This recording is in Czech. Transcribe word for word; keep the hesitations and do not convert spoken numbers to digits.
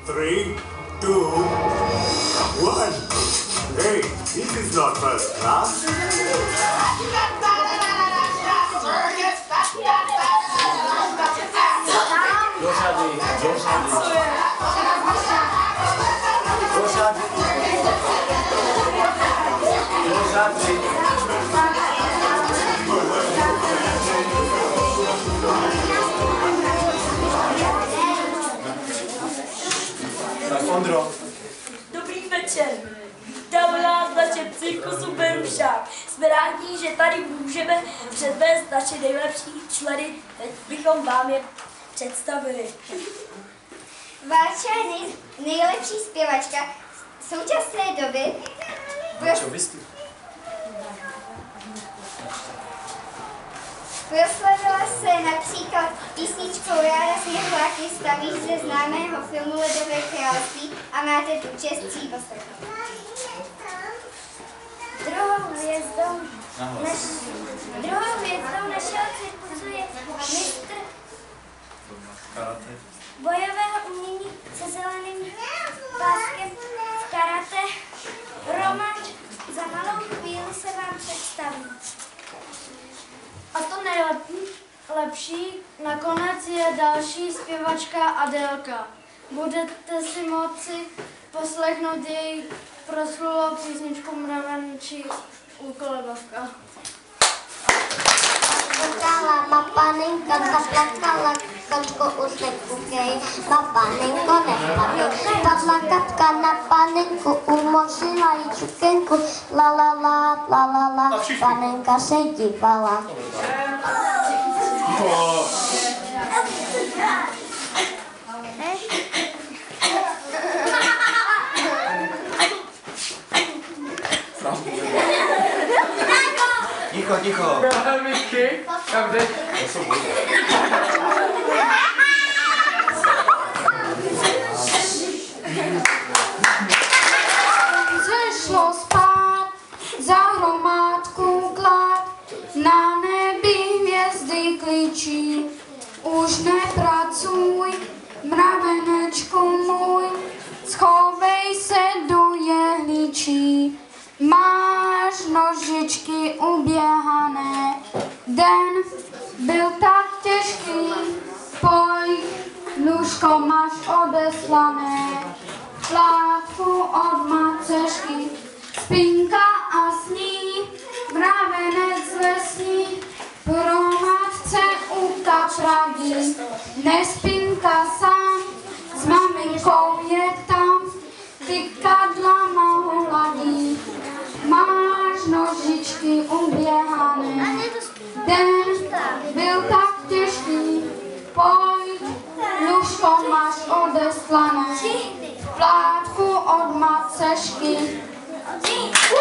Three, two, one. Hey, this is not first class. Ondro. Dobrý večer. Vítáme nás na cirkusu Berušák. Jsme rádi, že tady můžeme předvést naše nejlepší členy. Teď bychom vám je představili. Váča je nej, nejlepší zpěvačka současné doby. Proslavila se například písničkou Ráda sněhuláky staví ze známého filmu Ledové království a máte tu čest si ji poslechnout. Druhou hvězdou, naš, druhou hvězdou našeho cirkusu je mistr bojového umění se zeleným páskem v karate. Roman, za malou chvíli se vám představí. A to nejlepší nakonec je další zpěvačka Adélka. Budete si moci poslechnout její proslulou písničku Mravenčí úkolebavka. Má panenka zaplakala, kačko už nekukej, má panenko nespadne. Padla kačka na panenku, umořila jí čukenku, la la la, la la la, panenka se dívala. Ticho, ticho. Zešlo spát za hromádku klad, na nebi hvězdy klíčí. Už nepracuj, mravenečku můj, schovej se do jehličí. Máš nožičky uběhané, den byl tak těžký, pojď, nůžko máš odeslané, plátku od macešky, spinka a sní, mravenec lesní, pro matce u kapradí, nespinka sám, s maminkou je tam, tykadlama hladí. Máš nožičky uběhané, den byl tak těžký, pojď, nůžko máš odeslané, plátku od macešky.